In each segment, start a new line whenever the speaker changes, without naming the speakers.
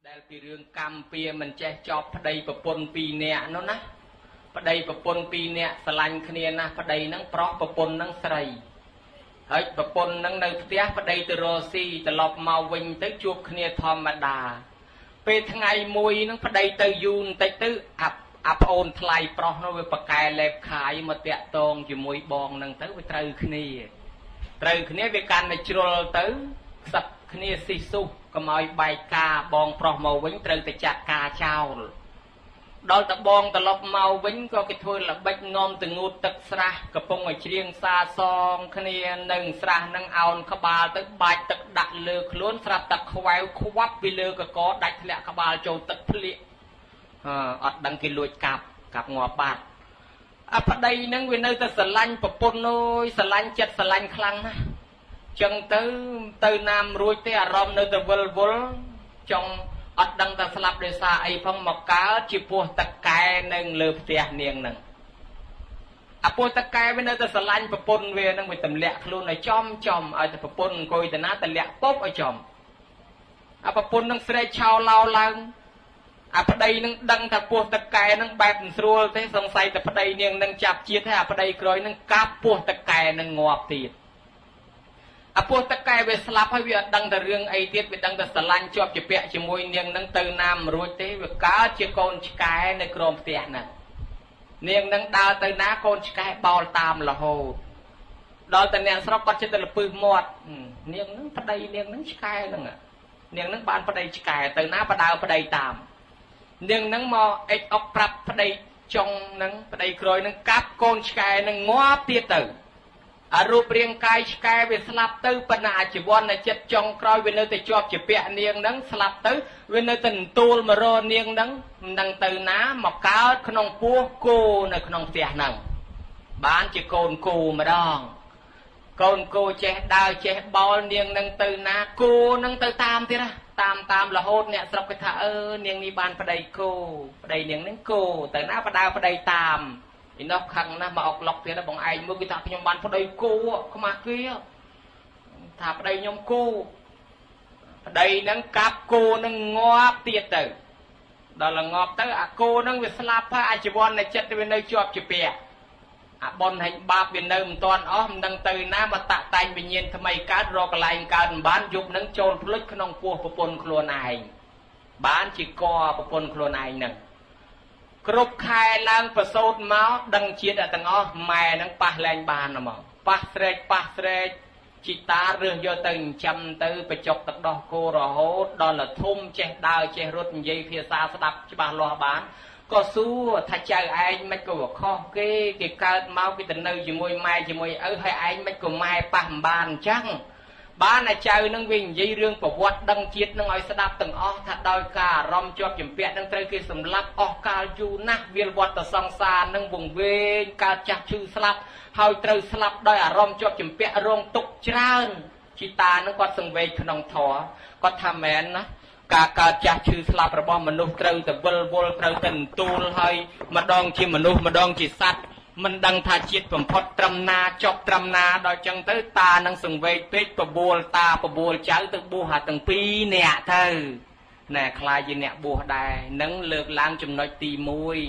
ដែលពីរឿងកម្មពៀមិនចេះចប់ប្តីប្រពន្ធពីរនាក់នោះណាប្តីប្រពន្ធពីរនាក់ស្រឡាញ់គ្នាណាស់ប្តីនឹងប្រុសប្រពន្ធនឹងស្រីហើយប្រពន្ធនឹងនៅផ្ទះប្តីទៅរកស៊ីត្រឡប់មកវិញទៅជួបគ្នាធម្មតាពេលថ្ងៃមួយនឹងប្តីទៅយូរបន្តិចទៅអាប្អូនថ្លៃប្រុសនោះវាប្រកែលេបខាយមកតាក់តងជាមួយបងនឹងទៅវាត្រូវគ្នាវាកាន់តែជ្រុលទៅខ្សឹបគ្នាស៊ីស៊ុះកុំឲ្យបែកការបងប្រុសមកវិញត្រូវតែចាត់ការចោលដល់តបងត្រឡប់មកវិញក៏គេធ្វើល្បិចនាំទៅងូតទឹកស្រះកំពុងឲ្យច្រៀងសាសងគ្នានឹងស្រះនឹងអោនក្បាលទៅបាច់ទឹកដាក់លើខ្លួនស្រាប់តែខ្វែវខ្វាប់ពីលើកកដាច់ធ្លាក់ក្បាលចូលទឹកភ្លៀកអត់ដឹងគេលួចកាប់ងាប់បាត់អាប្តីនឹងវានៅតែស្រឡាញ់ប្រពន្ធអើយស្រឡាញ់ចិត្តស្រឡាញ់ខ្លាំងណាស់ចឹងទៅណាមរួចទេអារម្មណ៍នៅតែវិលវល់ចង់អត់ដឹងថាស្លាប់ដោយសារអីផងមកកើតជាពោះតកែនៅលើផ្ទះនាងនឹងអាពោះតកែវានៅតែស្រឡាញ់ប្រពន្ធវានឹងវាទម្លាក់ខ្លួនឲ្យចំឲ្យតែប្រពន្ធអង្គុយទៅណាទម្លាក់ពុបឲ្យចំអាប្រពន្ធនឹងស្រែកឆោឡោឡើងអាប្តីនឹងដឹងថាពោះតកែនឹងបែបមិនស្រួលទេសង្ស័យតែប្តីនាងនឹងចាប់ជាតិហើយអាប្តីក្រោយនឹងកាប់ពោះតកែនឹងងាប់ទៀតអាពោះតកែវាស្លាប់ហើយវាអត់ដឹងតែរឿងអីទៀតវាដឹងតែស្រឡាញ់ជាប់ជាពាក់ជាមួយនាងនឹងទៅណាមិនរួចទេវាកើតជាកូនឆ្កែនៅក្រោមផ្ទះហ្នឹងនាងនឹងដើរទៅណាកូនឆ្កែបោលតាមរហូតដល់តែអ្នកស្រុកគាត់ចិត្តទៅលពឹសមាត់នាងនឹងប្តីនាងនឹងឆ្កែហ្នឹងនាងនឹងបានប្តីឆ្កែទៅណាបដើប្តីតាមនាងនឹងមកអិចអុកប្រាប់ប្តីចុងនឹងប្តីក្រោយនឹងកាប់កូនឆ្កែនឹងងាប់ទៀតទៅអារូបរាងកាយឆ្កែវាស្លាប់ទៅប៉ុន្តែអាជីវ័នចិត្តចុងក្រោយវានៅតែជាប់ជាពាក់នាងនឹងស្លាប់ទៅវានៅតែន្ទូលមករកនាងនឹងមិនដឹងទៅណាមកកើតក្នុងពោះគោនៅក្នុងផ្ទះហ្នឹងបានជាកូនគោម្ដងកូនគោចេះដើរចេះបោលនាងនឹងទៅណាគោនឹងទៅតាមទៀតណាតាមរហូតអ្នកស្រុកគេថានាងនេះបានប្តីគោប្តីនាងនឹងគោទៅណាបដើប្តីតាមឯនោះខឹងណាស់មកអុកឡុកទៀតបងឯងមើលគេថាខ្ញុំបានប្តីគោខ្មាស់គេថាប្តីខ្ញុំគោប្តីនឹងកាប់គោនឹងងាប់ទៀតទៅដល់ងាប់ទៅអាគោនឹងវាស្លាប់ហើយអាជីវ័ននៃចិត្តវានៅជាប់ជាពាក់អាប៉ុនហែងបាបវានៅមិនទាន់អស់មិនដឹងទៅណាមកតាក់តែងវិញ្ញាណថ្មីកើតរកកន្លែងកើតមិនបានយប់នឹងចូលភ្លេចក្នុងពោះប្រពន្ធខ្លួនឯងបានជាកប្រពន្ធខ្លួនឯងនឹងគ្រប់ខែឡើងប្រសូតមកដឹងជាតិទាំងអស់ម៉ែនឹងប៉ះលែងបានហ្មងប៉ះស្រែកជីតារើសយកទៅចិញ្ចឹមទៅបញ្ចុកទឹកដោះគោរហូតដល់ធំចេះដើរចេះរត់និយាយភាសាស្ដាប់ច្បាស់លាស់បានក៏សួរថាចៅឯងមិនក៏ខុសគេកើតមកគេទៅនៅជាមួយម៉ែជាមួយឪហើយឯងមិនក៏ម៉ែប៉ះមិនបានអញ្ចឹងបានតែចៅនឹងវានិយាយរឿងប្រវត្តិដឹងជាតិនឹងឲ្យស្ដាប់ទាំងអស់ថាដោយការអារម្មណ៍ជាប់ជំពាក់នឹងត្រូវគេសម្លាប់អស់កាលយូរណាស់វាលវត្តសង្សារនឹងវង្វេងកើតចាស់ឈឺស្លាប់ហើយត្រូវស្លាប់ដោយអារម្មណ៍ជាប់ជំពាក់រងទុក្ខច្រើនជីតានឹងគាត់សង្វេគក្នុងធម៌គាត់ថាមែនណាការកើតចាស់ឈឺស្លាប់របស់មនុស្សត្រូវតែវិលវល់ត្រូវតែន្ទូលហើយម្ដងជាមនុស្សម្ដងជាសត្វមិនដឹងថាជាតិបំផុតត្រឹមណាចប់ត្រឹមណាដល់ចឹងទៅតានឹងសង្វេគពេកបបួលតាបបួលចៅទៅបួសអាទាំងពីរនាក់ទៅណែខ្លាចជាអ្នកបួសដែរនឹងលើកឡើងចំណុចទី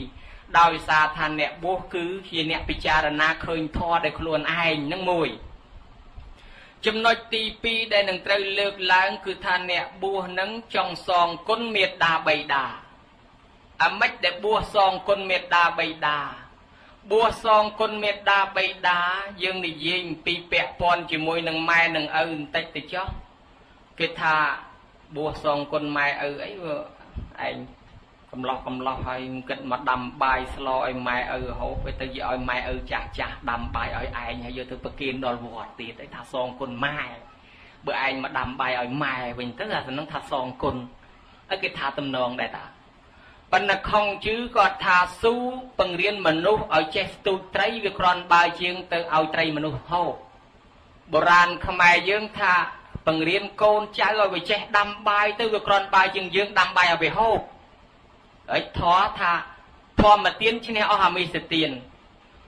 1ដោយសារថាអ្នកបួសគឺជាអ្នកពិចារណាឃើញធម៌ដោយខ្លួនឯងនឹងមួយចំណុចទី2ដែលនឹងត្រូវលើកឡើងគឺថាអ្នកបួសនឹងចង់សងគុណមេត្តាបិតាអាម៉េចដែលបួសសងគុណមេត្តាបិតាបួសសងគុណមេត្តាបិតាយើងនិយាយអំពីពាក់ព័ន្ធជាមួយនឹងម៉ែនឹងឪបន្តិចទៅចុះគេថាបួសសងគុណម៉ែឪអីឯងកំឡោះហើយគិតមកដាំបាយស្លឲ្យម៉ែឪហូបទៅឲ្យម៉ែឪចាស់ដាំបាយឲ្យឯងហើយយកទៅប្រគិនដល់វត្តទៀតឯថាសងគុណម៉ែបើឯងមកដាំបាយឲ្យម៉ែវិញទៅអាហ្នឹងថាសងគុណហើយគេថាតំណងដែរតាបណ្ណខំជឺគាត់ថាស៊ូបង្រៀនមនុស្សឲ្យចេះស្ទូចត្រីវាគ្រាន់បើជាងទៅឲ្យត្រីមនុស្សហូបបុរាណខ្មែរយើងថាបង្រៀនកូនចៅឲ្យវាចេះដាំបាយទៅវាគ្រាន់បើជាងយើងដាំបាយឲ្យវាហូបហើយធម៌ថាធម្មទានឈ្នះអស់អមិសទាន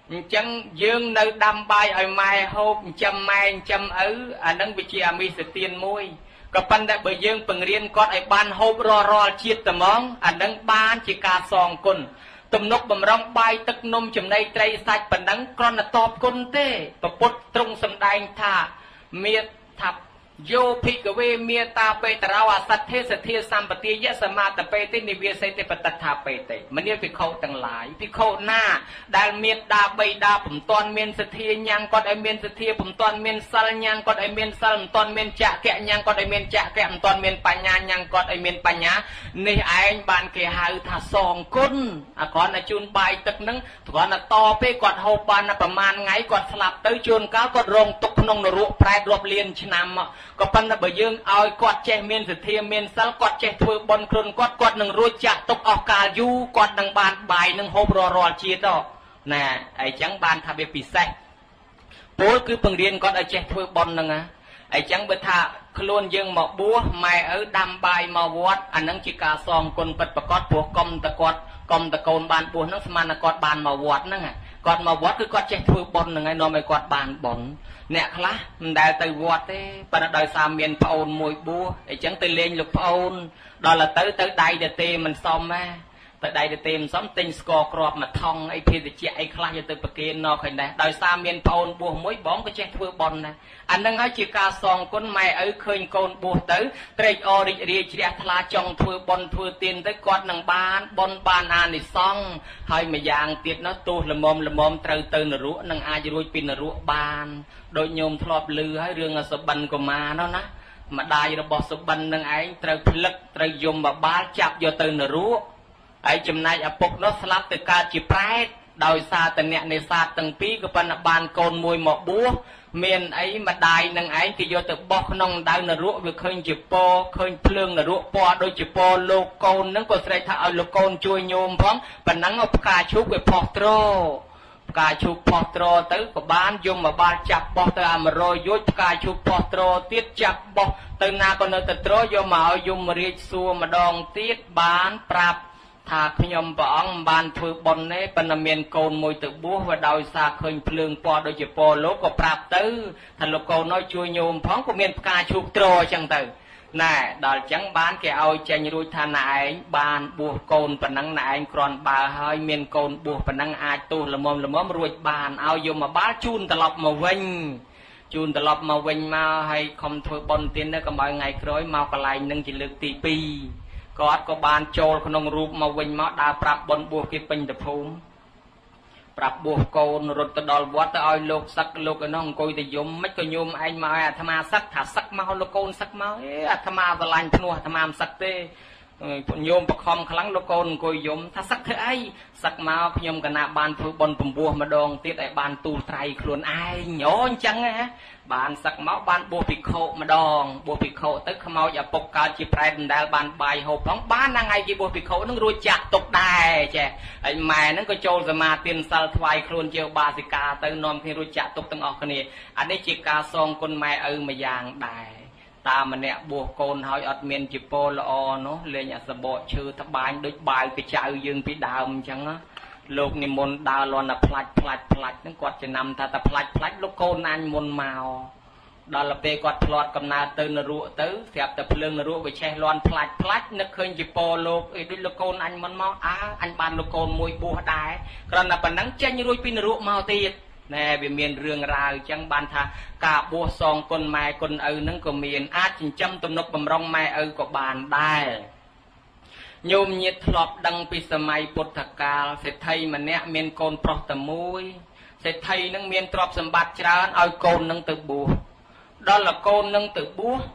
chẳng dương nơi đâm bay ở mai hộp châm mai châm ứ nâng bị chia mi sự tiền môi có pan đã bởi dương bằng riêng con ở ban hộp ro chiết tầm mong nâng ban chỉ ca song côn tụm nốc bầm rong bay tức nôm chùm này tray sạch bằng nâng con là tọp côn tê và bút trung sầm đai thả miệt thập vô phi cái về miệt ta pe tao sát thế sam bát tiết yết sama ta pe tê niviết say tê bát thả pe têมันเนี่ยพิโคตั้งหลายพิโคหน้าได้เมียดาใบดาผมตอนเมียนสเทียยังก็ได้เมียนสเทียผมตอนเมียนซัลยังก็ได้เมียนซัลตอนเมียนจะแกะยังก็ได้เมียนจะแกะตอนเมียนปัญญายังก็ได้เมียนปัญญาในไอ้บ้านเกี่ยหาถ้าสองคนก่อนนะจูนใบตึกนึงก่อนนะต่อไปก่อนหัวปานประมาณไงก่อนสลับตื้อจูนก้าวก่อนลงตกนงนรุปลายรวบเลียนชนามก็ปันนะเบยงเอากอดเจเมียนสเทียเมียนซัลกอดเจถือบนครุนกอดหนึ่งรู้จักตกออกกายูกอดหนึ่งบานใบหนึ่งโฮบรอเชียต่อน่ะไอ้จังบานทำเป็นปีเสปูคือเพิ่งเรียนก่อนไอ้เจ้าถือบอลนึงอ่ะไอ้จังเบท่าขลุ่นยังหมอกบัวไม่ดำใบมาวัดอันนั้นจิกาซองคนปัดประกอบพวกกอมตะกอดกอมตะโกนบานบัวนั่งสมานกอดบานมาวัดนั่งอ่ะกอดมาวัดคือกอดเจ้าถือบอลนึงไงนอนไม่กอดบานบอลเนี่ยคละมันได้แต่วัดเต้ปนได้สามเมียนพระองค์มวยบัวไอ้จังตีเลี้ยงลูกพระองค์ดอลละเต้ได้เดเตมันซ้อมแม่แต่ได้เต็มซ้ำติงสกอร์กรอบมาท่องไอ้เพจเจ้าไอ้คลาจะตื่นประเกณฑ์นอใครได้โดยสามเมียนพอนบัวมวยบ้องก็เช็ดเพื่อบอลนะอันนั้นให้จีกาซองคนไม่เคยโกนบัวเต๋อเตรอริเรียเจียทลาจงเพื่อบอลเพื่อเตียนเต๋อกอดหนังบานบอลบานอานิซองให้มาอย่างเตียนนัตูละมอมเต๋อเต๋อนรุนังอาจจะรู้เป็นนรุบานโดยโยมทลอบลือให้เรื่องสบันก็มาเนาะนะมาได้ระบบสบันนังไอ้เต๋อพลึกเต๋อยมแบบบ้าจับโยเต๋อนรุไอ้จำนายอปกนสลับแต่การจีแปรโดยซาแต่เนี่ยในซาตั้งปีก็เป็นบานโกนมวยหมอกบัวเมียนไอ้มาได้นังไอ้ที่โยตบอกน้องดาวนรุวิเคยจีโปเคยเพลิงนรุปอโดยจีโปโลโกนนั่งก็ใส่ถ้าเอาโลโกนช่วยโยมพ้องเป็นนั่งเอากาชุบไปพอตรกาชุบพอตรตื้อกับบ้านยมมาบ้านจับปอตรามารอยยุดกาชุบพอตรติดจับปอตื้อนาก็เนตตรยมมาเอายมมาเรียกซัวมาดองติดบ้านปรับถ้าขยมปองบานถือบอลนี้เป็นเมียนโกนมวยตึกบัวว่าดาวซาเคยเพลิงปอโดยเฉพาะโลกก็ปราบตื้อถ้าโลกโกน้อยช่วยโยมพ้องก็เมียนกาชุบโตรจังตื้อน่ะดาวจังบ้านแกเอาใจรุ่ยทานายบ้านบัวโกนเป็นนังนายกรอนบาเฮยเมียนโกนบัวเป็นนังอาตูละมอมรวยบ้านเอาโยมมาบ้านจูนตลบมาวิ่งจูนตลบมาวิ่งมาให้คอมถือบอลเตียนได้ก็บ่อยไงคล้อยมากระไรนึงจิลึกตีปีกอดก็บานโจลขนมรูปมาวิ่งมาดาปรับบนบัวกิเป็นตะพูมปรับบัวโกนรถตะดอลวัดตะอ้อยโลกสักโลกน้องกุยตะยมไม่ก็ยมไอ้มาธรรมาสักถ้าสักมาโลกโกนสักมาธรรมาตะลันพนัวธรรมาสักเต้โยมประคอมครั้งโลกโกนกุยยมถ้าสักเธอไอ้สักมาขยมกันนาบานพื้นบนปุ่มบัวมาดองติดไอ้บานตูไตรขลุ่นไอ้โยนจังไงบานสักเมาบานบัวปิโคมาดองบัวปิโคตึกขมเอาอย่าปกกาจีแปรนได้บานใบหอบท้องบ้านนางไงจีบัวปิโคนั่งรู้จักตกได้ใช่ไอ้แม่นั่งก็โจลสมาเตียนสัลทวายคลุ่นเจียวบาสิกาเตินนอมที่รู้จักตกตั้งออกคนนี้อันนี้จีกาซองคนแม่มาอย่างได้ตามันเนี่ยบัวโกนหอยอัดเมียนจีโปละอเนาะเลยอย่าสะบดชื่อทบายด้วยใบไปเจอยืนไปดาวมันจังนะโลกนิมนต์ดาวลอนพลัดนั่งกอดจะนำถ้าแต่พลัดลูกโกนันมนเมาดอลเปกอดพลอดกำนาเตินนรุเต๋อเสียบแต่เพลิงนรุไปแช่ลอนพลัดนึกเคยจีโปโลกไอ้ด้วยลูกโกนันมันเมาอันบานลูกโกนมวยบัวได้กระนั้นปนังเจนรุ่ยปีนรุเมาตีดแน่เมียนเรื่องราวจังบานทากาบัวซองคนแม่คนนั่งก็เมียนอาจินจำตุนกบำรองแม่ก็บานได้โยมเงียทลอบดังปีสมัยพุทธกาลเศรษฐีมันเนี่ยเมียนโกนปลอกตะมุยเศรษฐีนั่งเมียนตรอบสมบัติจานเอาโกนนั่งตึกบัวđó là cô nâng tự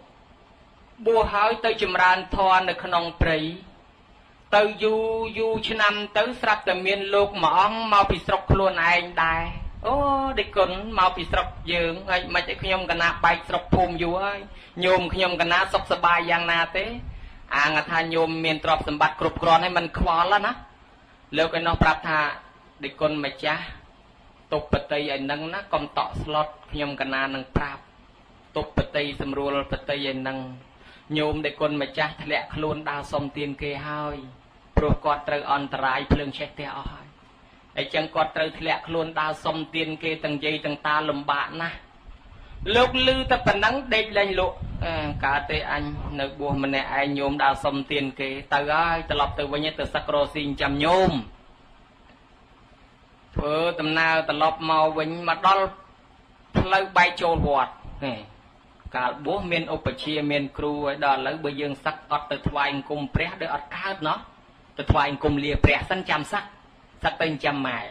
búa hỏi tới chùm ràn thoaในขนมปรีtới du chân năm tới sắp từ miền lục mỏng mau bị sọc luôn anh đài ô đi con mau bị sọc dường ấy mà chạy nhom cái nát bay sọc phùm du ơi nhom cái nát sọc sờ bài giang na thế ngà tha nhom miền trọp sầm bát cướp gònให้มันควอแล้วนะแล้วก็น้องปรับท่าđi con mà cha tục bát tây anh nângนะกอมต่อสล็อตnhom cái nát nângปรับตบปฏิสำรวจปฏิยันนังโยมได้คนมาจ้าทะเลคลุนดาวสมเตียนเกยหายโปรกอดเตออันตรายเพลิงเช็ดเตะอ้อย ai chẳng có trời lẹ luôn đào sông tiền kê tầng dây tầng ta lùm bạ na lúc lư ta phần nắng đêm lên lộ cả tê anh nơi bùa mình nè ai nhôm đào sông tiền kê từ ơi từ lọc từ bên nhé từ sacro xin chăm nhôm thưa tầm nào từ lọc màu vinh mà đo lâu bay trôi hoạt cả bố miền Opachia miền Kru ấy đó lấy bây giờ sắc ọt từ thoại cùng pré để ọt cao nó từ thoại cùng lìa pré sân chăm sắc tên chăm mày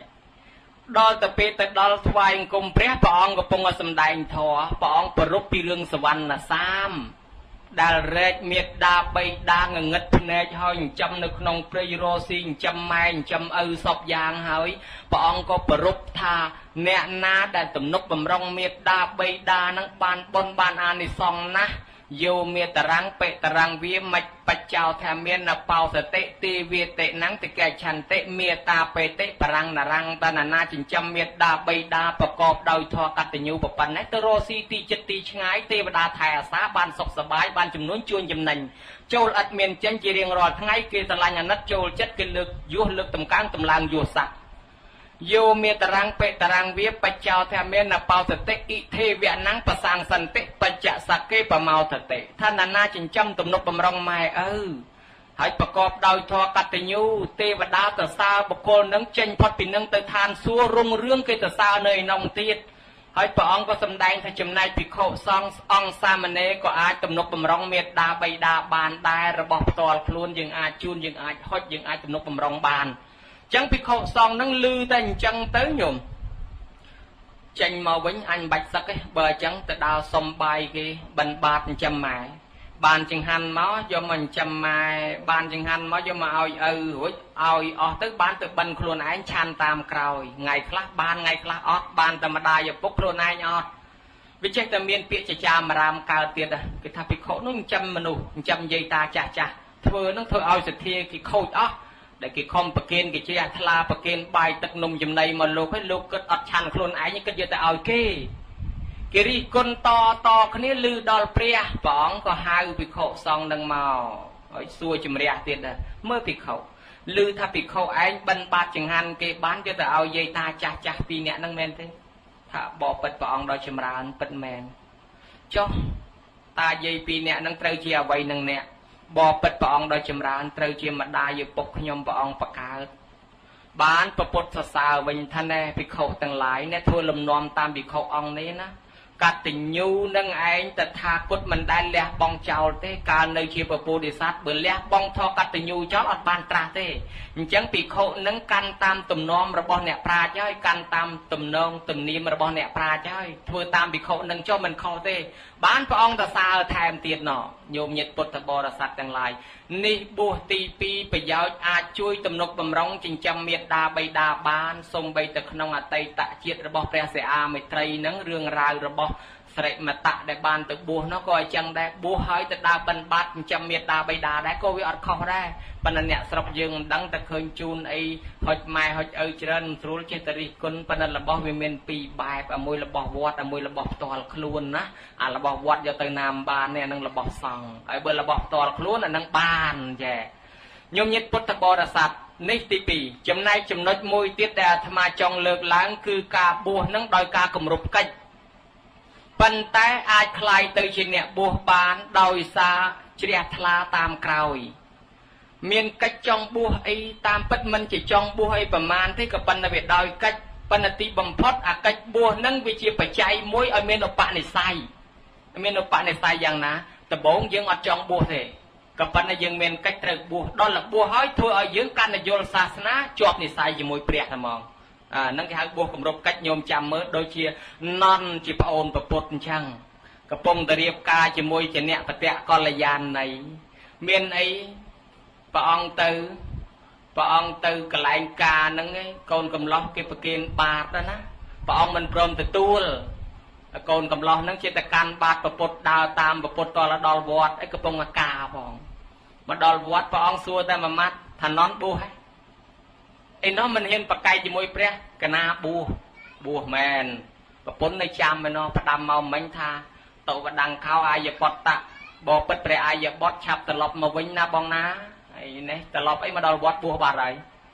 đó từ pe từ đó thoại cùng pré bọn của phong ở sầm đài thọ bọn bờ rúc pi lương sờ văn là sam đà rệt miệt đà bay đà ngất nè hơi chăm nước nông prero xin chăm mai chăm sọc giang hơi bọn có bờ rúc tha nè na đã tụm nút bầm rong miệt đà bay đà năng ban bon ban an đi song na dù miệt tarang pe tarang vía mạch bạch chào tham miên là bao sở tệ tê vía tệ nắng tệ kẻ chăn tệ miệt ta pe tệ parang nà răng ta nà na chỉnh chăm miệt đà bay đàประกอบដោយធម៌កតញ្ញូប្របណ្ណេះទៅរស់ស៊ីទីចិត្តទីឆ្ងាយទេវតាថែអាសាបានសុខសប្បាយបានចំនួនជួនចំណេញចូលអត់មានចិញ្ចជារៀងរាល់ថ្ងៃគេស្រឡាញ់អាណិតចូលចិត្តគេលើកយោះលើកតម្កើងតម្លើងយោះស័ក្តិយោមេតរាំងពេតរាំងវាបច្ចោថាមានបោសតិអ៊ីទេវៈណាំងប្រសាងសន្តិបច្ចៈសកេបមោទតិថាណាចិញ្ចឹមទំនុកបំរុងម៉ែឪហើយប្រកបដោយធម៌កតញ្ញូទេវតាទៅសើបុគ្គលនឹងចេញផុតពីនឹងទៅឋានសួគ៌រុងរឿងគេទៅសើនៅឯនោះទៀតហើយព្រះអង្គក៏សម្ដែងថាចំណែកភិក្ខុសង្ឃអង្គសាមណេរក៏អាចទំនុកបំរុងមេត្តាបិតាបានដែររបស់ផ្ទាល់ខ្លួនយើងអាចជូនយើងអាចហុចយើងអាចទំនុកបំរុងបានចឹងភិក្ខុសង្ឃនឹងលឺតែអញ្ចឹងទៅញោមចេញមកវិញអញបាច់សឹកឯងបើអញ្ចឹងទៅដើរសុំបាយគេបិណ្ឌបាតចិញ្ចឹមម៉ែបានចង្ហាន់មកយកមកចិញ្ចឹមម៉ែបានចង្ហាន់មកយកមកឲ្យឪរួចឲ្យអស់ទៅបានទៅបិណ្ឌខ្លួនឯងឆាន់តាមក្រោយថ្ងៃខ្លះបានថ្ងៃខ្លះអត់បានតែម្ដាយឪពុកខ្លួនឯងអត់វាចេះតែមានពាក្យចចាមរាមកើតទៀតគេថាភិក្ខុនោះចិញ្ចឹមមនុស្សចិញ្ចឹមយាយតាចាស់ចាស់ធ្វើនឹងធ្វើឲ្យសទ្ធាគេខូចអស់ដែលគេខំប្រគិនគេជាថ្លាប្រគិនបាយទឹកនំចំណីមកលោកឲ្យលោកគិតអត់ឆាន់ខ្លួនឯងគិតយកតែឲ្យគេរិះគន់តគ្នាលឺដល់ព្រះព្រះអង្គក៏ហៅភិក្ខុសង្ឃនឹងមកឲ្យសួរជំរះទៀតដែរមើលភិក្ខុលឺថាភិក្ខុឯងបិណ្ឌបាតចង្ហាន់គេបានយកទៅឲ្យយាយតាចាស់ចាស់ពីរនាក់ហ្នឹងមែនទេថាបបិទ្ធព្រះអង្គដល់ចម្រើនពិតមែនចុះតាយាយពីរនាក់ហ្នឹងត្រូវជាអ្វីនឹងអ្នកបបិទ្ធព្រះអង្គដល់ចម្រើនត្រូវជាម្ដាយឪពុកខ្ញុំព្រះអង្គបកើតបានប្រពុតសរសើរវិញថាណែភិក្ខុទាំងឡាយអ្នកធ្វើលំនាំតាមភិក្ខុអង្គនេះណាកតញ្ញូនឹងឯងតថាគតមិនដែលលះបង់ចោលទេកាលនៅជាពពុទ្ធិស័តបើលះបង់ធកតញ្ញូចោលអត់បានត្រាស់ទេអញ្ចឹងភិក្ខុនឹងកាន់តាមទំនំរបស់អ្នកប្រាជ្ញហើយកាន់តាមទំនងទំនៀមរបស់អ្នកប្រាជ្ញហើយធ្វើតាមភិក្ខុនឹងចុះមិនខុសទេបានព្រះអង្គតសើថែមទៀតណោះញោមញាតិពុទ្ធបរិស័ទទាំងឡាយនេះបួសទី2ប្រយោជន៍អាចជួយទំនុកបំរុងចិញ្ចឹមមេត្តាបិតាបានសូម្បីតែក្នុងអតីតជាតិរបស់ព្រះសិអាមេត្រីនឹងរឿងរ៉ាវរបស់ស្រីមតៈដែលបានទៅបួសនោះក៏អញ្ចឹងដែរបួសហើយទៅដើរបិណ្ឌបាតចិញ្ចឹមមេត្តាបិតាដែរក៏វាអត់ខុសដែរប៉ុន្តែអ្នកស្រុកយើងមិនដឹងតែឃើញជូនអីហុចម៉ែហុចឪច្រើនស្រួលចេះតែរិះគន់ប៉ុន្តែរបស់វាមានពីរបែបមួយរបស់វត្តមួយរបស់ផ្ទាល់ខ្លួនណាអារបស់វត្តយកទៅណាមបាននេះអានឹងរបស់សង្ឃហើយបើរបស់ផ្ទាល់ខ្លួនអានឹងបានចាញោមញាតិពុទ្ធបរិស័ទនេះទី2ចំណែកចំណុចមួយទៀតដែលអាត្មាចង់លើកឡើងគឺការបួសនឹងដោយការគម្រប់កិច្ចប៉ុន្តែអាចคล้ายទៅជាអ្នកបួសបានដោយសារជ្រះថ្លាតាមក្រោយមានកិច្ចចង់បួសអីតាមពិតមិនជាចង់បួសអីប្រមាណទេក៏ប៉ុន្តែវាដោយកិច្ចប៉ុន្តែទីបំផុតអាកិច្ចបួសនឹងវាជាបច្ច័យមួយឲ្យមានឧបនិស្ស័យយ៉ាងណាដំបូងយើងអត់ចង់បួសទេក៏ប៉ុន្តែយើងមានកិច្ចត្រូវបួសដល់បួសហើយធ្វើឲ្យយើងកាន់តែយល់សាសនាជាប់និស្ស័យជាមួយព្រះតែហ្មងហ្នឹងគេហៅបួសគម្រប់កិច្ចញោមចាំមើលដូចជានន់ជាប្អូនប្រពុតអញ្ចឹងកំពុងតែរៀបការជាមួយជាអ្នកបតៈកល្យាណីមានអីព្រះអង្គទៅកន្លែងការហ្នឹងឯងកូនកំឡោះគេប្រគេនបាតណាព្រះអង្គមិនព្រមទទួលកូនកំឡោះហ្នឹងជាតែកាន់បាតប្រពុតដើរតាមប្រពុតតដល់វត្តឯងកំពុងអាការផងមកដល់វត្តព្រះអង្គសួរតែមួយម៉ាត់ថានន់បួសហ៎ឯនោះមិនហ៊ានប្រកែកជាមួយព្រះកណាបួសមែនប្រពន្ធនៅចាំឯនោះផ្ដាំមកមិញថាតោវដាំងខោអាយបតៈបបិទ្ធព្រះអាយបតឆាប់ត្រឡប់មកវិញណាបងណាហើយនេះត្រឡប់អីមកដល់វត្តបួសបាត់ហើយ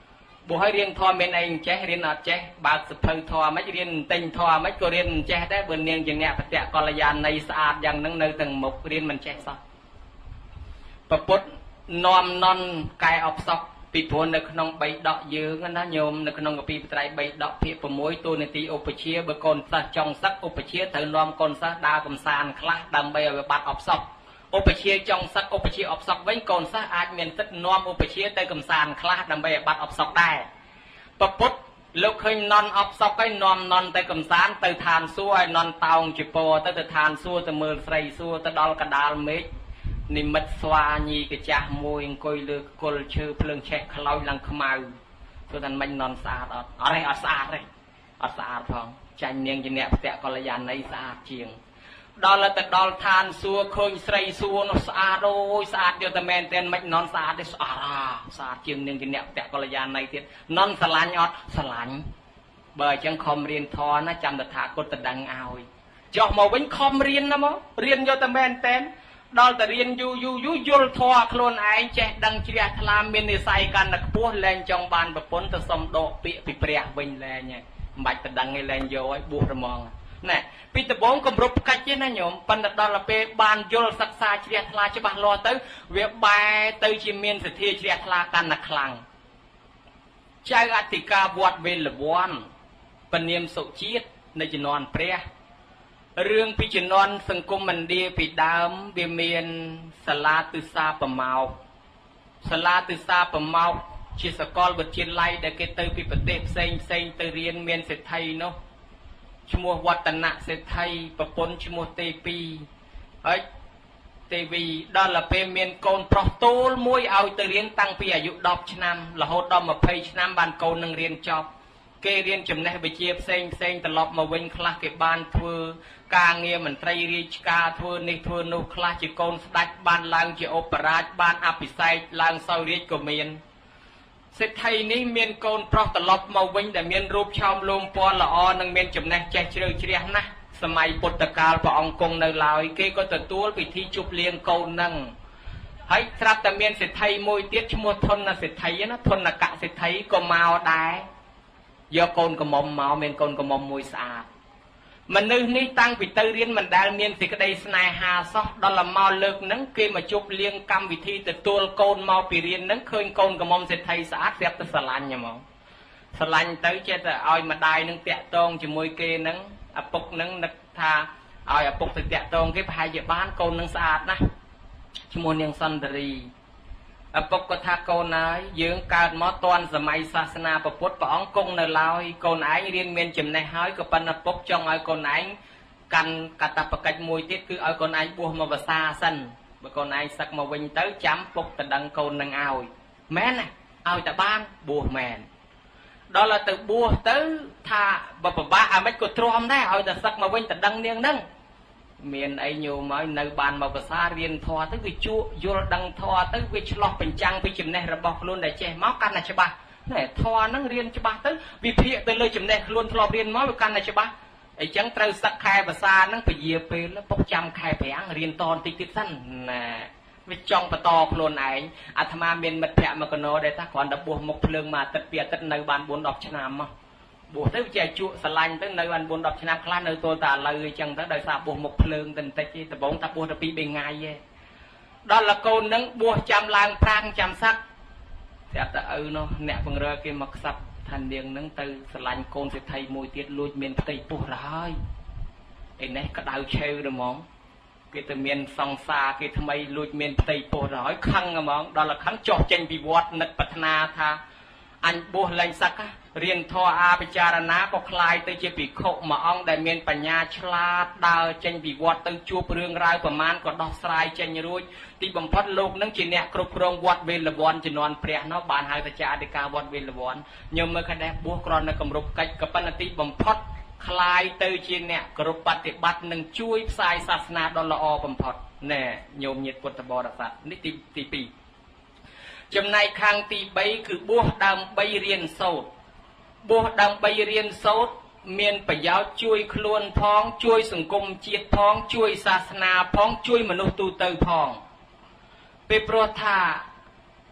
บุให้เรียนทอเมนเองเจเรียนอาเจบาสเพลทอไม่เรียนเต็งทอไม่ก็เรียนเจได้เบนเนียงอย่างเนี้ยปฏิกรยานในสะอาดอย่างนั่งในตึงหมกเรียนมันเจซะปะปุดนอมนอนกายออกซอกปีพลในขนมใบดอกยืงนะโยมในขนมกับปีไตรใบดอกเพียประมวยตัวในตีอุปเชียเบกอนซะจองซักอุปเชียเถินรอมกอนซะดากำซานคลาดำใบเอาบัดออกซอกอุปเชียจองซักอุปเชียออกซอกไว้กอนซะอาจเมียนตึกนอมอุปเชียเตยกำซานคลาดำใบบัดออกซอกได้ปะปุดลูกเคยนอนออกซอกไอ้นอมนอนเตยกำซานเตยทานซัวนอนเตาจิโปเตยทานซัวเตยมือใส่ซัวเตยดอลกระดาลเมฆนิมิตสวานีกระจามวยกอยเลือกลเชื่อเพลิงแช่คลอยลังขมาตัวนั้นมันนอนสะอาดอะไรสะอาดเลยสะอาดพองใจเนียงจะเนี่ยเตะกรยานในสะอาดเชียงดอลแต่ดอลทานซัวเคยใส่ซัวนสะอาดโอ้ยสะอาดเดียวแต่แมนเต้นมันนอนสะอาดได้สะอาดเชียงเนียงจะเนี่ยเตะกรยานในเทียนนอนสลันยอดสลันเบอร์จังคอมเรียนทอนะจำแต่ถากดแต่ดังเอาจอกมาวิ่งคอมเรียนนะมั้งเรียนโยแต่แมนเต้นดอลแต่เรียนยูยุลทอโคลนไอเจดังเชียทลามเมนิไซกันนักพวกแรงจองบานแบบปนแต่สมโดปีปีเปรียวิญแรงเนี่ยบัดแต่ดังไอแรงโย่ไอ้บุระมองเนี่ยปีตะบงกำรบกัดเจนะโยมปันดอลเปบานยุลศักษาเชียทลาจะบังรอเตอเวียบายเตอชิเมียนสิทธิเชียทลากันนักคลังใจอติกาบวชเวลบวนปเนียมสุชีตในจนวนเปรียเรื่องพิจนอนสังคมมันดีปีดามเบียเมียนสลาตุซาปะเมาสลาตุซาปะเมาชิสกอลบทเชียนไล่เด็กเตอร์ปีประเทศเซงเตอเรียนเมียนเศรษฐีเนาะชมัววัฒนะเศรษฐีประปนชมัวเตปีเฮ้ยเตวีดอลละเปเมียนโกนปลอกตูลมวยเอาเตอเรียนตั้งปีอายุดอกชนำละโหดอมมาเพยชนำบานโกนนังเรียนจอบเกเรียนจำแนกไปเจียบเซงตลอดมาเว้นคลาเก็บบานทัวกางเงียมันไตรรีชกาทัวในทัวนุคลาจิโกนสตัดบานลางจิโอปราชบานอภิไซลางเซาเรียกเมียนเศรษฐีนี้เมียนโกนเพราะตลอดมาเว้นแต่เมียนรูปชาวลมปอละอนังเมียนจำแนกแจเชื่อเชียนะสมัยปุตตกาลพระองค์กงในลาวเกก็ตัวตัวไปที่จุบเลี้ยงโกนนั่งให้ทรัพย์แต่เมียนเศรษฐีมวยเตี้ยชมัวทนนะเศรษฐีนะทนนะกะเศรษฐีก็มาได้ยาโกนกระมอมเมาเมียนโกนกระมอมมวยสะอาดมันนึกนี่ตั้งปีเตอร์เรียนมันได้เมียนสิกระไดสไนฮาซอดอลลาร์มาเลิกนั่งเกมาจุบเลี้ยงกรรมวิธีแต่ตัวโกนเมาปีเรียนนั่งเคยโกนกระมอมเศรษฐีสะอาดเสียบแต่สลันอย่างมั้งสลันเตอร์เจแต่เอามาได้นั่งเตะตองจมวยเกนั่งอปุกนั่งนักทาเอาอปุกเตะตองเก็บหายจากบ้านโกนนั่งสะอาดนะจมวยยังซันดรีอปกทาโกนายยืงการมอตอนสมัยศาสนาประพุทธปองกงในลาวโกนายเรียนเมียนจำในหายกับปนปกจองไอโกนายกันกตับประกัดมวยติดคือไอโกนายบัวมาภาษาสั้นบโกนายสักมาวิ่งเต้จำปกแต่ดังโกนนังเอาแม่น่ะเอาแต่บ้านบัวแมนดอลลาร์ตัวบัวเต้ท่าบ่บ้าไม่กดทรวมได้เอาแต่สักมาวิ่งแต่ดังเนียงนั่งเมียนไอโยมไอในบ้านมาภาษาเรียนทอตั้งวิจุยุลดังทอตั้งวิชลอกเป็นจังวิจิมเนระบอกล้วนได้เจม้ากันนะใช่ปะเนี่ยทอนั่งเรียนใช่ปะตั้งวิเพียไปเลยจิมเนล้วนทอเรียนม้ากันนะใช่ปะไอจังเตอสักใครภาษานั่งไปเยียไปแล้วปกจำใครแผงเรียนตอนติดสั้นน่ะวิจองปตอโลนไออาตมาเมียนมัดแผลมากโนได้ถ้าก่อนดับบัวมกเพลิงมาตัดเปียตัดในบ้านบนดอกชนามมาบัวเท่าใจจุสลันตั้งในวันบนดอกชนะคลาในตัวตาเลยจังตั้งได้สาบัวหมกเพลิงตั้งแต่ที่ตะบงตะบัวตะปีเป็นไงเย่ดอลละโกนนั่งบัวจำลางพรางจำซักแต่แต่เนาะแหนบังเรือเกมักซับทันเดียงนั่งตื่นสลันโกนเสไทยมวยเตี้ยลุยเมียนปฏิปุร้ายไอ้เนี่ยก็ดาวเชลนะมองเกิดเมียนซองซาเกิดทำไมลุยเมียนปฏิปุร้ายขังอะมองดอลละขังจอกเจนบีวอดนักพัฒนาท่าอันบัวแรงสักเรียนทออาปิจารณาก็คลายตัวเจปีโคมาอ่องได้เมียนปัญญาฉลาดดาวเจนบีวอดตัวจูบเรื่องราวประมาณก็ดอกสายเจนรุ่ยตีบัมพัดโลกนั่งจีเนี่ยครบครองวัดเวลบอนจะนอนเปรียนอบ้านหายตาจาดิกาวัดเวลบอนยมเมื่อคดีบัวกรอนในกำรุกัดกับปนติบัมพัดคลายตัวจีเนี่ยกรุปฏิบัติหนึ่งช่วยสายศาสนาดอลลาร์บัมพัดแน่โยมยิดปุตตบริษัทนิติปีจำในคางตีใบคือบัวดำใบเรียนโซดบัวดำใบเรียนโซดเมียนประยาวช่วยคลวนพ้องช่วยสังคมเจียดพ้องช่วยศาสนาพ้องช่วยมนุษย์ตูเตอพ้องเปโปรธา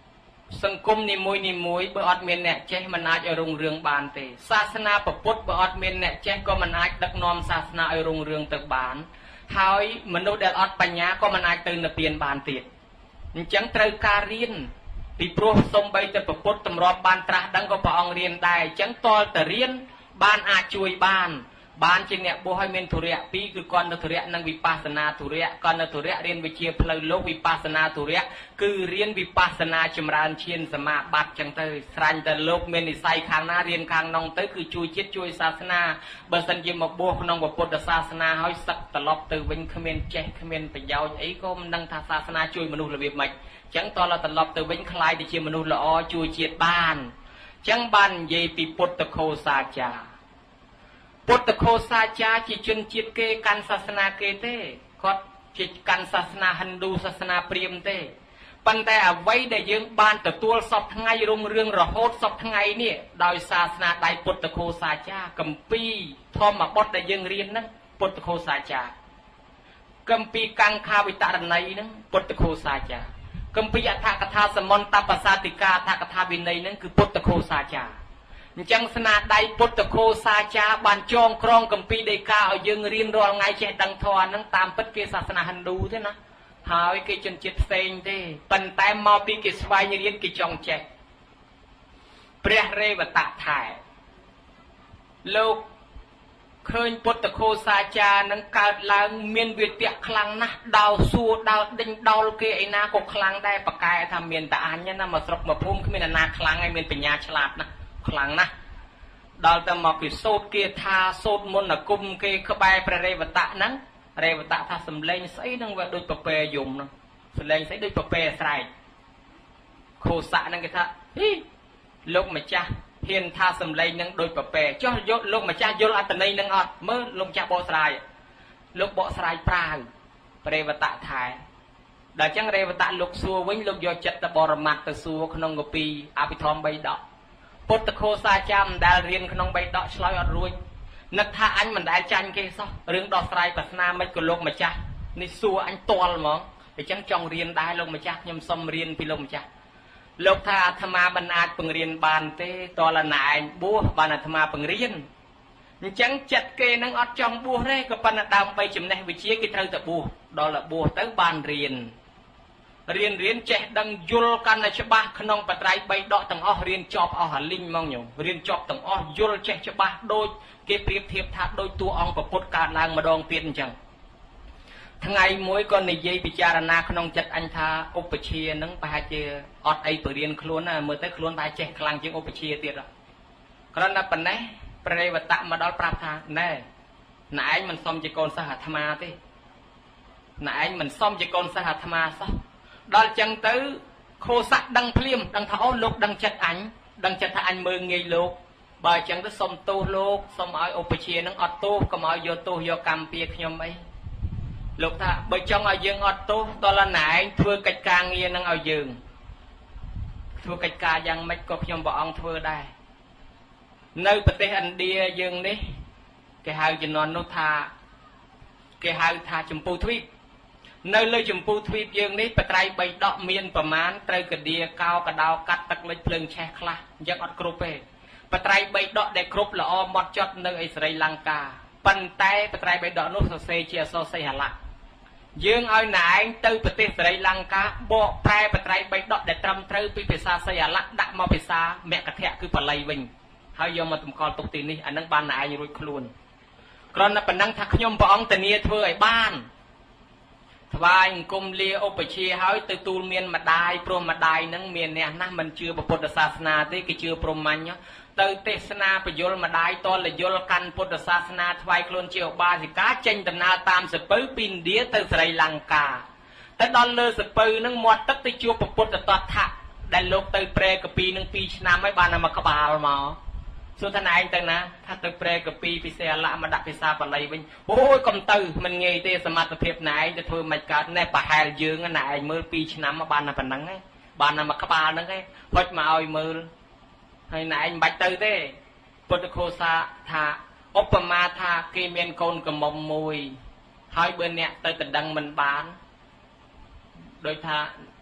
សង្គមនីមួយបើអត់មានអ្នកចេះមិនអាចឲ្យរុងរឿងបានទេសាសនាពុទ្ធបើអត់មានអ្នកចេះក៏មិនអាចដឹកនាំសាសនាឲ្យរុងរឿងទៅបានហើយមនុស្សដែលអត់បញ្ញាក៏មិនអាចទៅនិព្វានបានទៀតអញ្ចឹងត្រូវការរៀនពីព្រោះសំបីតែពុទ្ធតម្រាំបានត្រាស់ដឹងក៏ព្រះអង្គរៀនដែរអញ្ចឹងតលតែរៀនបានអាចជួយបានជាអ្នកបួសឲ្យមានធុរៈពីរគឺកណ្ដធុរៈនិងវិបស្សនាធុរៈកណ្ដធុរៈរៀនវិជ្ជាផ្លូវលោកវិបស្សនាធុរៈគឺរៀនវិបស្សនាចម្រើនឈានសមាបត្តិចឹងទៅស្រាញ់តែលោកមាននិស្ស័យខាងណារៀនខាងនោះទៅគឺជួយជាតិជួយសាសនាបើសិនជាមកបួសក្នុងពុទ្ធសាសនាហើយសឹកត្រឡប់ទៅវិញគ្មានចេះគ្មានប្រយោជន៍អីក៏មិនដឹងថាសាសនាជួយមនុស្សរបៀបម៉េចចឹងតើត្រឡប់ទៅវិញខ្លាយទៅជាមនុស្សល្អជួយជាតិបានចឹងបាននិយាយពីពុទ្ធខោសាចារពុទ្ធខោសាចារជាជនជាតិគេកាន់សាសនាគេទេគាត់ជាកាន់សាសនាហិណ្ឌូសាសនាព្រាហ្មណ៍ទេប៉ុន្តែអ្វីដែលយើងបានទទួលសពថ្ងៃរុងរឿងរហូតសពថ្ងៃនេះដោយសាសនាដៃពុទ្ធខោសាចារគម្ពីរធម្មបទដែលយើងរៀនហ្នឹងពុទ្ធខោសាចារគម្ពីរកង្ខាវិតរណីហ្នឹងពុទ្ធខោសាចារគម្ពីរអដ្ឋកថាសមន្តបសាតិកាអដ្ឋកថាវិន័យហ្នឹងគឺពុទ្ធខោសាចារអញ្ចឹងស្នាដៃពុទ្ធខោសាចារបានចងក្រងគម្ពីរដីកាឲ្យយើងរៀនរាល់ថ្ងៃចេះដឹងធម៌ហ្នឹងតាមពិតគេសាសនាហិណ្ឌូទេណាហើយគេជនជាតិផ្សេងទេប៉ុន្តែមកពីគេស្វែងរៀនគេចង់ចេះព្រះរេវតៈថែលោកឃើញពុទ្ធខោសាចារនឹងកើតឡើងមានវិទ្យាខ្លាំងណាស់ដោសួរដោដេញដោលគេឯណាក៏ខ្លាំងដែរប្រកែថាមានតែអញណាមកស្រុកមកភូមិគ្មានអាណាខ្លាំងហើយមានបញ្ញាឆ្លាតណាស់ខ្លាំងណាស់ដល់ទៅមកគេសូត្រគាថាសូត្រមន្តអាគមគេក្បែរព្រះរេវតៈហ្នឹងរេវតៈថាសំឡេងស្អីហ្នឹងវាដូចប្រពែយំហ្នឹងសំឡេងស្អីដូចប្រពែស្រែកខោសៈហ្នឹងគេថាហីលោកម្ចាស់ហ៊ានថាសំឡេងហ្នឹងដូចប្រពែចុះយកលោកម្ចាស់យល់អត្ថន័យហ្នឹងអត់មើលលោកម្ចាស់បកស្រាយលោកបកស្រាយប្រាវព្រះរេវតៈថែដល់ចឹងរេវតៈលោកសួរវិញលោកយកចិត្តបរមត្តទៅសួរក្នុងកពីអភិធម្ម3ដកពុទ្ធខោសាចារមិនដែលរៀនក្នុង3ដកឆ្លើយអត់រួចនឹកថាអញមិនដែលចាញ់គេសោះរឿងដោះស្រាយប្រស្នាមិនក៏លោកម្ចាស់នេះសួរអញទាល់ហ្មងអញ្ចឹងចង់រៀនដែរលោកម្ចាស់ខ្ញុំសុំរៀនពីលោកម្ចាស់លោកថាអាត្មាមិនអាចបង្រៀនបានទេតលណាឯងបួសបានអាត្មាបង្រៀនអញ្ចឹងចិត្តគេនឹងអត់ចង់បួសទេក៏ប៉ុន្តែដើម្បីចំណេះវិជ្ជាគេត្រូវតែបួសដល់តែបួសទៅបានរៀនចេះដឹងយល់កាន់តែច្បាស់ក្នុងបត្រៃ3ដកទាំងអស់រៀនចប់អស់អាលីងហ្មងញោមរៀនចប់ទាំងអស់យល់ចេះច្បាស់ដូចគេប្រៀបធៀបថាដូចតួអង្គពុទ្ធកើតឡើងម្ដងទៀតអញ្ចឹងថ្ងៃមួយក៏និយាយពិចារណាក្នុងចិត្តអញថាឧបជានឹងប្រហែលជាអត់អីបរៀនខ្លួនណាមើលទៅខ្លួនប្រហែលចេះខ្លាំងជាងឧបជាទៀតគ្រាន់តែប៉ុណ្ណេះព្រះរេវតៈមកដល់ប្រាប់ថាណែឯងមិនសមជាកូនសិស្សអាត្មាទេណែឯងមិនសមជាកូនសិស្សអាត្មាសោះដល់ចឹងទៅខោសៈដឹងភ្លាមដឹងថាអូលោកដឹងចិត្តអញដឹងចិត្តថាអញមើងងាយលោកបើអញ្ចឹងទៅសុំទោសលោកសុំឲ្យឧបជានឹងអត់ទោសកុំឲ្យយកទោសយកកម្មពៀខ្ញុំអីលោកថាបើចង់ឲ្យយើងអត់ទោសដល់ណែឯងធ្វើកិច្ចការងារនឹងឲ្យយើងធ្វើកិច្ចការយ៉ាងម៉េចក៏ខ្ញុំព្រះអង្គធ្វើដែរនៅប្រទេសឥណ្ឌាយើងនេះគេហៅជំនាន់នោះថាគេហៅថាចម្ពូទ្វីបនៅលើចម្ពូទ្វីបយើងនេះបត្រៃ3ដកមានប្រមាណត្រូវកដៀកោកដោកាត់ទឹកលិចភ្លើងឆេះខ្លះអញ្ចឹងអត់គ្រប់ទេបត្រៃ3ដកដែលគ្រប់ល្អម៉ត់ចត់នៅឯស្រីលង្កាប៉ុន្តែបត្រៃ3ដកនោះសរសេរជាអក្សរសីហលៈយើងឲ្យណែឯងទៅប្រទេសស្រីលង្កាបកប្រែបត្រៃ3ដកដែលត្រឹមត្រូវពីភាសាសីហលៈដាក់មកភាសាមគ្គធៈគឺបាលីវិញហើយយកមកតម្កល់ទុកទីនេះអានឹងបានណែឯងរួចខ្លួនគ្រាន់តែប៉ុណ្ណឹងថាខ្ញុំព្រះអង្គធានាធ្វើឲ្យបានថ្វាយអង្គមលាឧបជាហើយទៅទូលមានម្ដាយព្រោះម្ដាយនឹងមានអ្នកណាស់មិនជឿពុទ្ធសាសនាទេគេជឿព្រហ្មញ្ញទៅទេសនាពយលម្ដាយតលយលកាន់ពុទ្ធសាសនាថ្វាយខ្លួនជាឧបាសិកាចេញដំណើរតាមសពៅពីឥណ្ឌាទៅស្រីលង្កាទៅដល់លើសពៅនឹងមាត់ទឹកទៅជួបពុទ្ធតថៈដែលលោកទៅព្រែកពីនឹង2ឆ្នាំហើយបានមកក្បាលមកសួរថាណែឯងទៅណាថាទៅព្រែកពីពិសេសអលៈមកដាក់ភាសាបាលីវិញអូយកុំទៅមិនងាយទេសមត្ថភាពណែឯងទៅធ្វើមិនកើតណែប្រហែលយើងណែឯងមើល2ឆ្នាំមកបានតែប៉ុណ្្នឹងឯងបានតែមកក្បាលហ្នឹងឯងហុចមកឲ្យមើលហើយណែឯងមិនបាច់ទៅទេពុទ្ធខោសាថាឧបមាថាគេមានកូនកំមុំមួយហើយបើអ្នកទៅដណ្ដឹងមិនបានដោយថា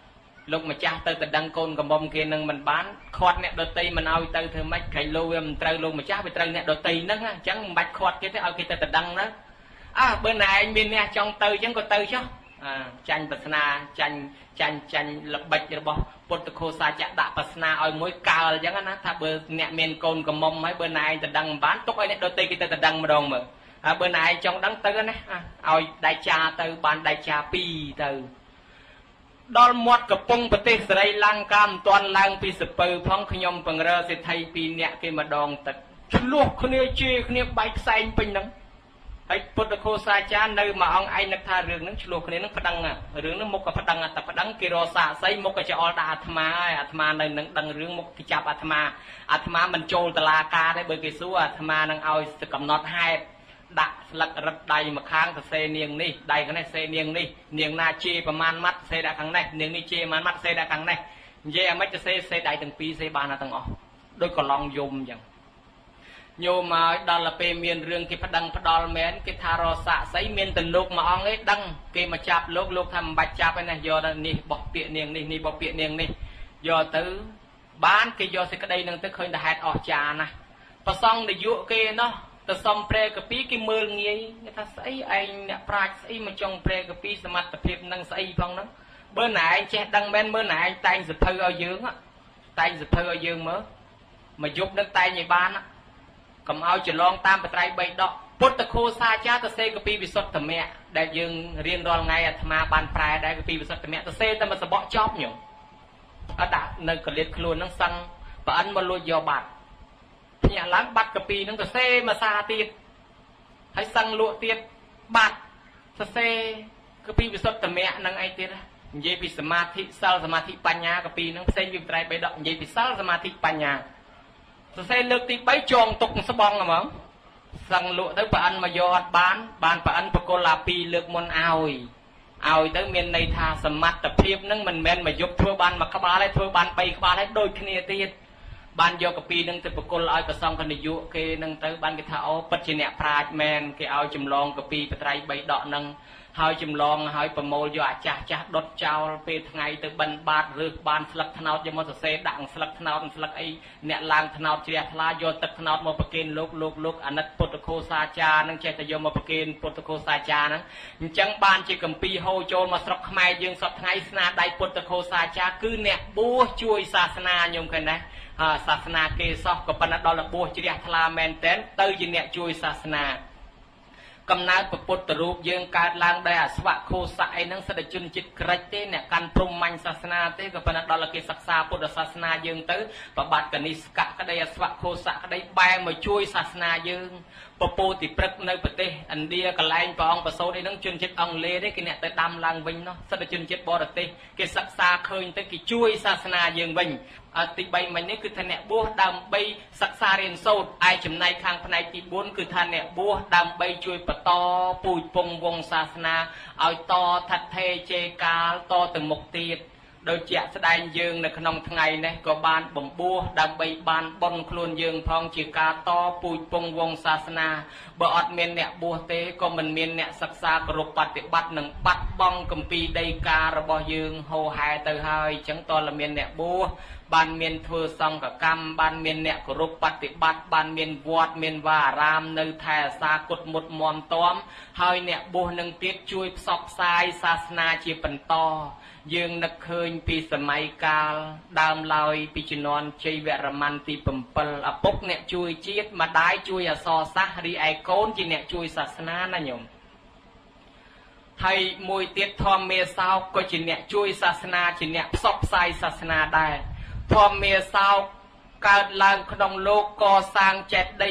លោកម្ចាស់ទៅតែដឹងកូនកំមុំគេនឹងមិនបានខាត់អ្នកដតីមិនឲ្យទៅធ្វើម៉េចក្រៃលោវាមិនត្រូវលោកម្ចាស់វាត្រូវអ្នកដតីហ្នឹងអញ្ចឹងមិនបាច់ខាត់គេទេឲ្យគេទៅតែដឹងណាបើណែឯងមានអ្នកចង់ទៅអញ្ចឹងក៏ទៅចុះចាញ់ប្រស្នាចាញ់ល្បិចរបស់ពុទ្ធឃោសាចៈដាក់ប្រស្នាឲ្យមួយកើអញ្ចឹងណាថាបើអ្នកមានកូនកំមុំហើយបើណែឯងទៅដឹងមិនបានទុកឲ្យអ្នកដតីគេទៅតែដឹងម្ដងមើលបើណែឯងចង់ដឹងទៅណាឲ្យដៃចាទៅបានដៃចា2ទៅដល់មាត់កំពង់ប្រទេសសេរីលង្កាមិនទាន់ឡើងពីសពៅផងខ្ញុំបង្រើសេដ្ឋី2នាក់គេម្ដងទឹកឆ្លោះគ្នាជេរគ្នាបែកផ្សែងពេញហ្នឹងហើយពុទ្ធឃោសាចារ្យនៅមួយអង្គឯងនឹកថារឿងហ្នឹងឆ្លោះគ្នាហ្នឹងប្តឹងរឿងហ្នឹងមុខក៏ប្តឹងតែប្តឹងគេរកសាកសីមុខក៏ចោលដាក់អាត្មាហើយអាត្មានៅនឹងដឹងរឿងមុខគេចាប់អាត្មាមិនចូលតុលាការទេបើគេសួរអាត្មានឹងឲ្យកំណត់ហេតុដាក់ស្លឹករឹតដៃម្ខាងសរសេរនាងនេះដៃខាងនេះសេនាងនេះនាងណាជេរប្រមាណម៉ាត់សេដាក់ខាងនេះនាងនេះជេរប្រមាណម៉ាត់សេដាក់ខាងនេះនិយាយអាម៉េចទៅសេដៃទាំងពីរសេបានទាំងអស់ដូចកន្លងយំអញ្ចឹងញោមមកដល់ពេលមានរឿងគេប្តឹងផ្ដាល់មែនគេថារសាក់ស្អីមានតែលោកមួយអង្គឯងដឹងគេមកចាប់លោកថាមិនបាច់ចាប់ឯណាយកទៅនេះបោះពាក្យនាងនេះបោះពាក្យនាងនេះយកទៅបានគេយកសេចក្តីនឹងទៅឃើញតែហេតុអស្ចារ្យណាស់ប្រសងនាយកគេណោះទៅសុំព្រែកពីគេមើលងាយគេថាស្អីឯងអ្នកប្រាជ្ញស្អីមកចង់ព្រែកពីសមត្ថភាពនឹងស្អីផងហ្នឹងបើណែឯងចេះដឹងមែនមើលណែឯងតែងសភៅឲ្យយើងមើលមកយប់នឹងតែងឲ្យបានកុំឲ្យច្រឡងតាមបត្រៃ3ដកពុទ្ធឃោសាចារ្យទៅសេកពីវិសុទ្ធមគ្គដែលយើងរៀនរាល់ថ្ងៃអាត្មាបានប្រែដែរកពីវិសុទ្ធមគ្គទៅសេតែមួយសបកចប់ញោមអត់ដាក់នៅកលៀតខ្លួនហ្នឹងសឹងប្រអិនមកលួចយកបាត់ភ្ញាក់ឡើងបាត់កពីហ្នឹងទៅសេមួយសាទៀតហើយសឹងលក់ទៀតបាត់សរសេរកពីវិសុទ្ធមគ្គហ្នឹងឯងទៀតនិយាយពីសមាធិសិលសមាធិបញ្ញាកពីហ្នឹងផ្សេងពីបត្រៃ3ដកនិយាយពីសិលសមាធិបញ្ញាសរសេរលើកទី3ចងទុកស្បងហ្មងសឹងលក់ទៅប្រអិនមកយកអត់បានប្រអិនបកុលអា2លើកមុនឲ្យទៅមានន័យថាសមត្ថភាពនឹងមិនមែនមកយកធ្វើបាន1ក្បាលទេធ្វើបាន3ក្បាលហើយដូចគ្នាទៀតបានយកកពីនឹងទៅបកុលឲ្យប្រសងកនិយុគេនឹងទៅបានគេថាអូពិតជាអ្នកប្រាជ្ញមែនគេឲ្យចម្លងកពីបត្រៃ3ដកនឹងហើយចម្លងហើយប្រមូលយកអាចាស់ដុតចោលពេលថ្ងៃទៅបិណ្ឌបាតរើសបានស្លឹកថ្នោតយកមកសរសេរដាក់ស្លឹកថ្នោតស្លឹកអីអ្នកឡើងថ្នោតជ្រះថ្លាយកទឹកថ្នោតមកប្រគេនលោកអាណិតពុទ្ធឃោសាចារ្យនឹងចេះតែយកមកប្រគេនពុទ្ធឃោសាចារ្យហ្នឹងអញ្ចឹងបានជាគម្ពីរហូរចូលមកស្រុកខ្មែរយើងសពថ្ងៃស្នាដៃពុទ្ធឃោសាចារ្យគឺអ្នកបួសជួយសាសនាញោមឃើញណាសាសនាគេសោះក៏ប៉ុន្តែដល់បួសជ្រះថ្លាមែនតែនទៅជាអ្នកជួយសាសនាកំណើតពុទ្ធរូបយើងកើតឡើងដោយអស្វខោសៈអីហ្នឹងសិទ្ធិជនចិត្តក្រិចទេអ្នកកាន់ព្រហ្មញ្ញសាសនាទេក៏ប៉ុន្តែដល់គេសិក្សាពុទ្ធសាសនាយើងទៅប្របាទកនិស្កៈក្តីអស្វខោសៈក្តីបែរមកជួយសាសនាយើងពពោតិព្រឹកនៅប្រទេសឥណ្ឌាកន្លែងព្រះអង្គប្រសូតអីហ្នឹងជនជាតិអង់គ្លេសទេគេអ្នកទៅដាំឡើងវិញនោះសិទ្ធិជនជាតិបរទេសគេសិក្សាឃើញទៅគេជួយសាសនាយើងវិញទី3មិញនេះគឺថាអ្នកបួសដើម្បីសិក្សារៀនសូត្រឯចំណែកខាងផ្នែកទី4គឺថាអ្នកបួសដើម្បីជួយបន្តពូជពង្សវង្សសាសនាឲ្យតថិតថេរជេរកាលតទៅមុខទៀតដោយជាក់ស្ដែងយើងនៅក្នុងថ្ងៃនេះក៏បានបំពោះដើម្បីបានបុណ្យខ្លួនយើងផងជាការតពូជពង្សវង្សសាសនាបើអត់មានអ្នកបួសទេក៏មិនមានអ្នកសិក្សាគោរពបប្រតិបត្តិនិងបាត់បង់គម្ពីរដីការបស់យើងហូរហែទៅហើយអញ្ចឹងតើមានអ្នកបួសបានមានធ្វើសង្ឃកម្មបានមានអ្នកគោរពបប្រតិបត្តិបានមានវត្តមានវាអារាមនៅថែអាសាគុតមុតមមតំហើយអ្នកបួសនឹងទៀតជួយផ្សព្វផ្សាយសាសនាជាបន្តយើងនឹកឃើញពីសម័យកាលដើមឡើយពីជំនាន់ជ័យវរ្ម័នទី7ឪពុកអ្នកជួយជាតិម្ដាយជួយអក្សរសាស្ត្ររីឯកូនជាអ្នកជួយសាសនាណាញោមហើយមួយទៀតធម្មមេសោកក៏ជាអ្នកជួយសាសនាជាអ្នកផ្សព្វផ្សាយសាសនាដែរធម្មមេសោកកើតឡើងក្នុងលោកកសាងចេតិយ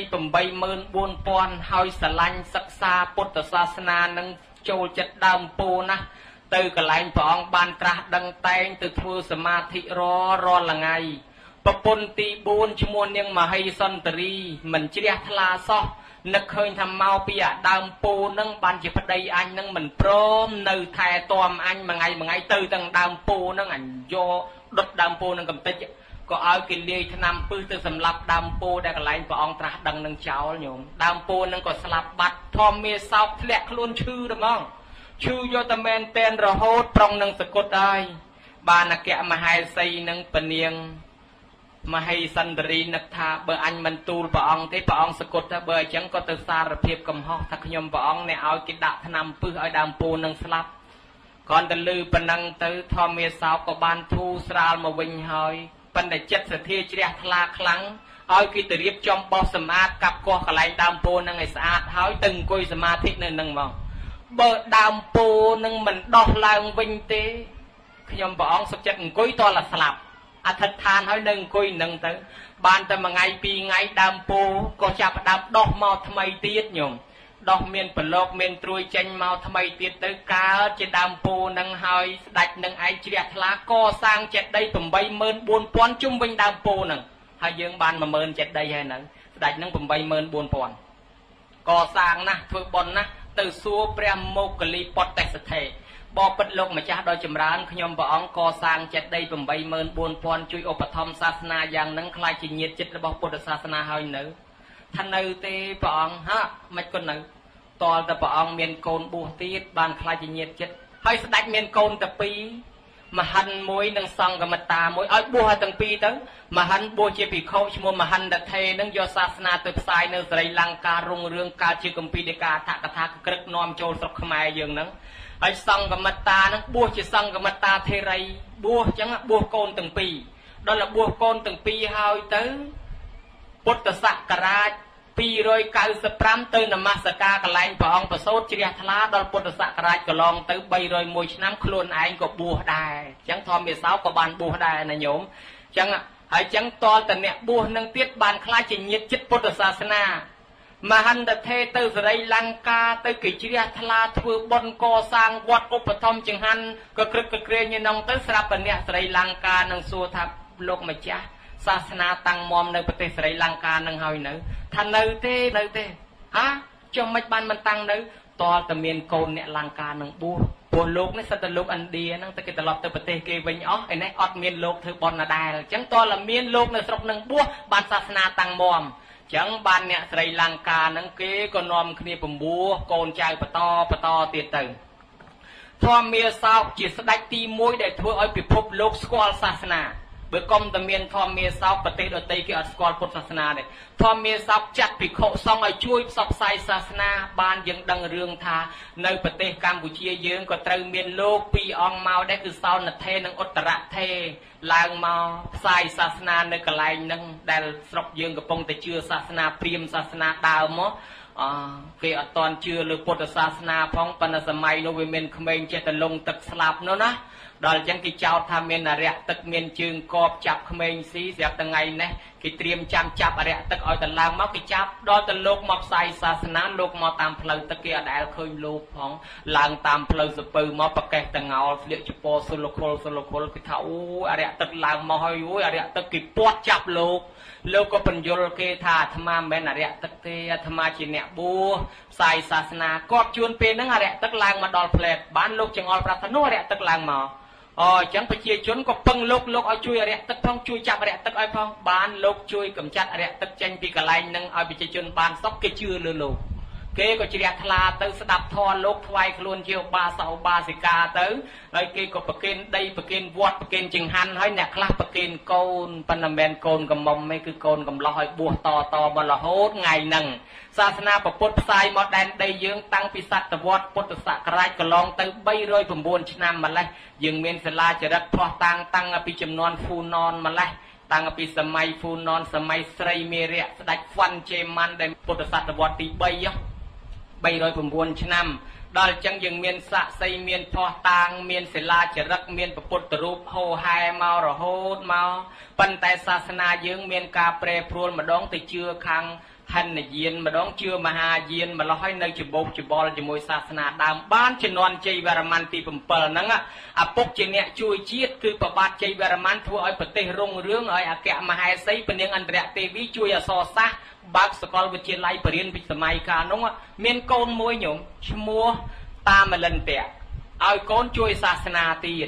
84000 ហើយស្រឡាញ់សិក្សាពុទ្ធសាសនានឹងចូលចិត្តដើមពោណាស់ទៅកន្លែងព្រះអង្គបានត្រាស់ដឹងតែងទៅធ្វើសមាធិរាល់ថ្ងៃប្រពន្ធទី4ឈ្មោះនាងមហីសន្ទរីមិនជ្រះថ្លាសោះនឹកឃើញថាមកពីអាដើមពោនឹងបានជាប្តីអញនឹងមិនព្រមនៅថែទាំអញមួយថ្ងៃទៅទាំងដើមពោនឹងអញយកដុតដើមពោនឹងកំតិចក៏ឲ្យគេលាយថ្នាំពឹសទៅសម្លាប់ដើមពោដែលកន្លែងព្រះអង្គត្រាស់ដឹងនឹងចោលញោមដើមពោនឹងក៏ស្លាប់បាត់ធម្មមេសោកធ្លាក់ខ្លួនឈឺហ្មងឈឺយកតែមែនតែនរហូតប្រងនឹងសគុតហើយបានអគ្គមហេសីនឹងពនាងមហេសន្ទរីនឹកថាបើអញមិនទូលព្រះអង្គទេព្រះអង្គសគត់ថាបើអញ្ចឹងក៏ទៅសារភាពកំហុសថាខ្ញុំព្រះអង្គអ្នកឲ្យគេដាក់ថ្នាំពឹសឲ្យដើមពោធិ៍នឹងស្លាប់គ្រាន់តែលឺប៉ុណ្ណឹងទៅធម្មមាសោកក៏បានធូរស្រាលមកវិញហើយប៉ុន្តែចិត្តសទ្ធាជ្រះថ្លាខ្លាំងឲ្យគេទៅរៀបចំបោះសម្អាតកាប់កោះកន្លែងដើមពោធិ៍នឹងឲ្យស្អាតហើយទៅអង្គុយសមាធិនៅនឹងមកបើដើមពោធិ៍នឹងមិនដោះឡើងវិញទេខ្ញុំព្រះអង្គសុខចិត្តអង្គុយតលស្លាប់អធិដ្ឋានហើយនៅអង្គុយនឹងទៅបានតែមួយថ្ងៃពីរថ្ងៃដើមពោធិ៍ក៏ចាប់ផ្ដើមដោះមកថ្មីទៀតញោមដោះមានប្រឡោកមានត្រួយចេញមកថ្មីទៀតទៅកើតជាដើមពោធិ៍នឹងហើយស្ដេចនឹងឯងជ្រះថ្លាកសាងចេតិយ 84000 ជុំវិញដើមពោធិ៍នឹងហើយយើងបាន10000ចេតិយហើយហ្នឹងស្ដេចនឹង 84000 កសាងណាស់ធ្វើបុណ្យណាស់ទៅសួរព្រះមោគលីពតេសថេបបិទ្ធលោកម្ចាស់ដ៏ចម្រើនខ្ញុំព្រះអង្គកសាងចេតិយ 84000 ជួយឧបត្ថម្ភសាសនាយ៉ាងហ្នឹងខ្លាចជាញាតិចិត្តរបស់ពុទ្ធសាសនាហើយនៅថានៅទេព្រះអង្គហាមិនក៏នៅតលតែព្រះអង្គមានកូនបួសទៀតបានខ្លាចជាញាតិចិត្តហើយស្ដេចមានកូនតែ2មហិនមួយនិងសង្ឃមិត្តាមួយឲ្យបួសឲ្យទាំងពីរទៅមហិនបួសជាភិក្ខុឈ្មោះមហិនតថេនឹងយកសាសនាទៅផ្សាយនៅស្រីលង្ការុងរឿងកើតជាគម្ពីរដីកាអដ្ឋកថាក្រឹកនាំចូលស្រុកខ្មែរយើងហ្នឹងហើយសង្ឃមិត្តានឹងបួសជាសង្ឃមិត្តាធេរីបួសអញ្ចឹងបួសកូនទាំងពីរដល់បួសកូនទាំងពីរហើយទៅពុទ្ធសករាជ295ទៅនមស្ការកន្លែងព្រះអង្គប្រសូតជ្រះថ្លាដល់ពុទ្ធសករាជកន្លងទៅ301ឆ្នាំខ្លួនឯងក៏បួសដែរអញ្ចឹងធម្មមាសោក៏បានបួសដែរណាញោមអញ្ចឹងហើយអញ្ចឹងតលតអ្នកបួសនឹងទៀតបានខ្លាចជាញាតិចិត្តពុទ្ធសាសនាមហន្តថេទៅសរីលង្កាទៅគេជ្រះថ្លាធ្វើបុណ្យកសាងវត្តឧបត្ថម្ភចង្ហាន់ក៏ក្រឹកក៏ក្រែងឯនោះទៅស្រាប់តែអ្នកសរីលង្កានឹងសួរថាលោកម្ចាស់សាសនាតាំងមមនៅប្រទេសស្រីលង្កានឹងហើយនៅថានៅទេហាចុះមិនបានមិនតាំងនៅតលតែមានកូនអ្នកលង្កានឹងបួសពួកលោកនេះសិតតែលោកឥណ្ឌាហ្នឹងតែគេត្រឡប់ទៅប្រទេសគេវិញអស់ឯនេះអត់មានលោកធ្វើបន់ណាដែរអញ្ចឹងតលតែមានលោកនៅស្រុកនឹងបួសបានសាសនាតាំងមមអញ្ចឹងបានអ្នកស្រីលង្កាហ្នឹងគេក៏នាំគ្នាពំបួសកូនចៅបន្តទៀតទៅធម្មមាសោកជាស្ដេចទី1ដែលធ្វើឲ្យពិភពលោកស្គាល់សាសនាបើកុំតែមានធម្មមាសោកប្រទេសដទៃគេអត់ស្គាល់ពុទ្ធសាសនាទេធម្មមាសោកចាត់ភិក្ខុសង្ឃឲ្យជួយផ្សព្វផ្សាយសាសនាបានយើងដឹងរឿងថានៅប្រទេសកម្ពុជាយើងក៏ត្រូវមានលោក2អង្គមកដែរគឺសោណថេនិងឧត្តរថេឡើងមកផ្សាយសាសនានៅកន្លែងហ្នឹងដែលស្រុកយើងកំពុងតែជឿសាសនាព្រាហ្មណ៍សាសនាដើមមកគេអត់តន់ជឿលើពុទ្ធសាសនាផងប៉ុន្តែសម័យនោះវាមានក្មេងចេះតែលងទឹកស្លាប់នោះណាដល់អញ្ចឹងគេចោទថាមានអរិយទឹកមានជើងកបចាប់ក្មេងស៊ីស្រាប់ថ្ងៃនេះគេត្រៀមចាប់អរិយទឹកឲ្យទៅឡើងមកគេចាប់ដល់ទៅលោកមកផ្សាយសាសនាលោកមកតាមផ្លូវទឹកគេអត់ដែលឃើញលោកផងឡើងតាមផ្លូវសពៅមកប្រកេះតងោលស្លៀកចពោសុលខុលគេថាអូអរិយទឹកឡើងមកហើយអូយអរិយទឹកគេពាត់ចាប់លោកក៏បញ្យល់គេថាអាត្មាមិនមែនអរិយទឹកទេអាត្មាជាអ្នកបួសផ្សាយសាសនាគាត់ជួនពេលហ្នឹងអរិយទឹកឡើងមកដល់ផ្លែតបានលោកចង្អុលប្រាប់ថានោះអរិយទឹកឡើងមកអញ្ចឹងប្រជាជនក៏ពឹងលោកឲ្យជួយអរិយទឹកផងជួយចាប់អរិយទឹកឲ្យផងបានលោកជួយកម្ចាត់អរិយទឹកចេញពីកន្លែងហ្នឹងឲ្យប្រជាជនបានសុខគេជឿលើលោកគេក៏ជ្រះថ្លាទៅស្ដាប់ធម៌លោកថ្វាយខ្លួនជាឧបាសកឧបាសិកាទៅហើយគេក៏ប្រគេនដីប្រគេនវត្តប្រគេនចង្ហាន់ហើយអ្នកខ្លះប្រគេនកូនប៉ុន្តែមិនមែនកូនកំមុំទេគឺកូនកំឡោះឲ្យបួសតមករហូតថ្ងៃហ្នឹងសាសនាពុទ្ធផ្សាយមកដែនដីយើងតាំងពីសតវត្សពុទ្ធសករាជកន្លងទៅ309ឆ្នាំម្លេះយើងមានសាលាចរិតផ្ោះតាំងពីចំនួនហ្វូណនម្លេះតាំងពីសម័យហ្វូណនសម័យស្រីមេរៈស្ដេចហ្វាន់ជេម៉ាន់ដែលពុទ្ធសតវត្សទី309ឆ្នាំដល់អញ្ចឹងយើងមានសាក្សីមានផោះតាងមានសិលាចារឹកមានពុទ្ធរូបហូហែមករហូតមកប៉ុន្តែសាសនាយើងមានការប្រែប្រួលម្ដងទៅជឿខាងហិនយានម្ដងជឿមហាយានម្ល៉េះហើយនៅច្បោកច្បល់ជាមួយសាសនាដើមបានជំនាន់ជ័យវរ្ម័នទី7ហ្នឹងឪពុកជាអ្នកជួយជាតិគឺប្របាទជ័យវរ្ម័នធ្វើឲ្យប្រទេសរុងរឿងឲ្យអគ្គមហេសីព្រះនាងឥន្ទ្រទេវីជួយអក្សរសាស្ត្របើកសាកលវិទ្យាល័យបរិញ្ញាបត្រសម័យកាលនោះមានកូនមួយញោមឈ្មោះតាមលិនតៈឲ្យកូនជួយសាសនាទៀត